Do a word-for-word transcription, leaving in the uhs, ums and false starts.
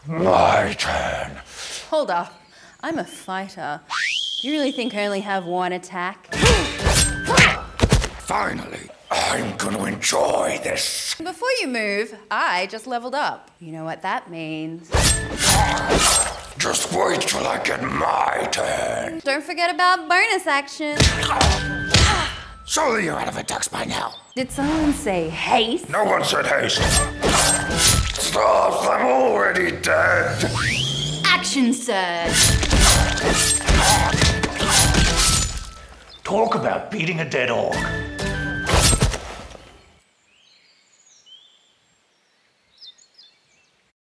My turn. Hold up. I'm a fighter. Do you really think I only have one attack? Finally, I'm gonna enjoy this. Before you move, I just leveled up. You know what that means. Just wait till I get my turn. Don't forget about bonus action. Surely you're out of attacks by now. Did someone say haste? No one said haste. Stop, I'm already dead. Action surge. Talk about beating a dead orc.